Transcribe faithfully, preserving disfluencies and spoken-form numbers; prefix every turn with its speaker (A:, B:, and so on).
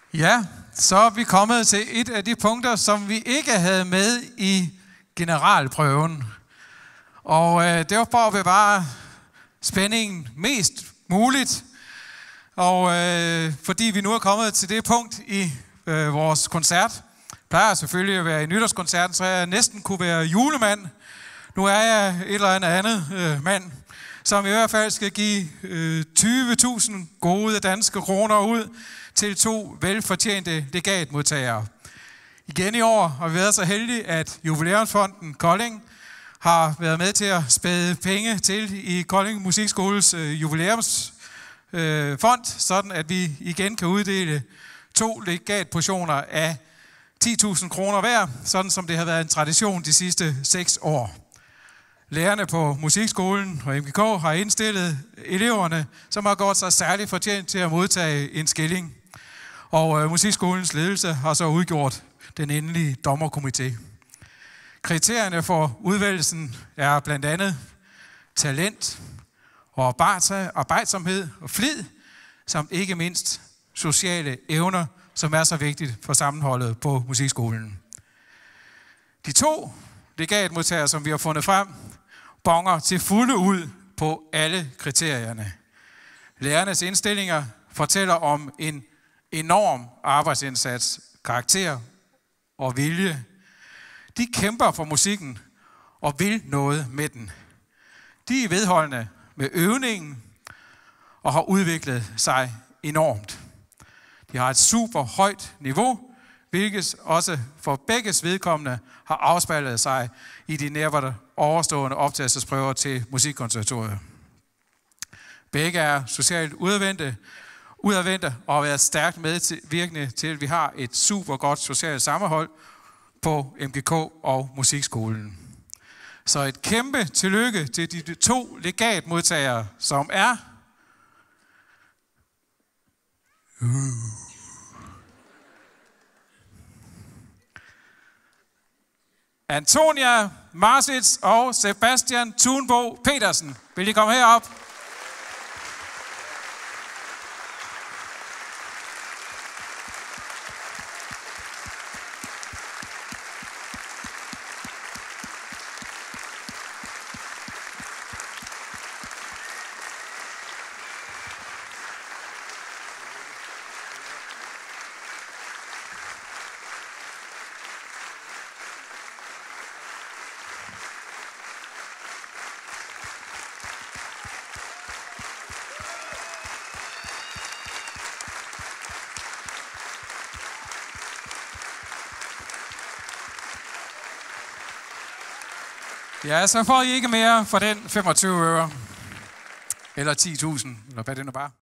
A: Ja, så er vi kommet til et af de punkter, som vi ikke havde med i generalprøven. Og øh, det var for at bevare spændingen mest muligt. Og øh, fordi vi nu er kommet til det punkt i øh, vores koncert, plejer selvfølgelig at være i nytårskoncerten, så jeg næsten kunne være julemand. Nu er jeg et eller andet andet øh, mand, som i hvert fald skal give øh, tyve tusind gode danske kroner ud til to velfortjente legatmodtagere. Igen i år har vi været så heldige, at Jubilæumsfonden Kolding har været med til at spæde penge til i Kolding Musikskoles øh, jubilæumsfond, øh, sådan at vi igen kan uddele to legatportioner af ti tusind kroner hver, sådan som det har været en tradition de sidste seks år. Lærerne på musikskolen og M G K har indstillet eleverne, som har gjort sig særligt fortjent til at modtage en skilling. Og øh, musikskolens ledelse har så udgjort den endelige dommerkomité. Kriterierne for udvælgelsen er blandt andet talent og arbejdsomhed og flid, samt ikke mindst sociale evner, som er så vigtigt for sammenholdet på musikskolen. De to legatmodtagere, som vi har fundet frem, bonger til fulde ud på alle kriterierne. Lærernes indstillinger fortæller om en enorm arbejdsindsats, karakter og vilje. De kæmper for musikken og vil noget med den. De er vedholdende med øvningen og har udviklet sig enormt. De har et super højt niveau, hvilket også for begges vedkommende har afspejlet sig i de nærmere overstående optagelsesprøver til Musikkonservatoriet. Begge er socialt udadvendte, udadvendte og har været stærkt medvirkende til, at vi har et super godt socialt sammenhold på M G K og Musikskolen. Så et kæmpe tillykke til de to legatmodtagere, som er uh. Antonia Marsits og Sebastian Thunbo Petersen. Vil I komme herop? Ja, så får I ikke mere for den femogtyve øre. Eller ti tusind, eller hvad det nu bare.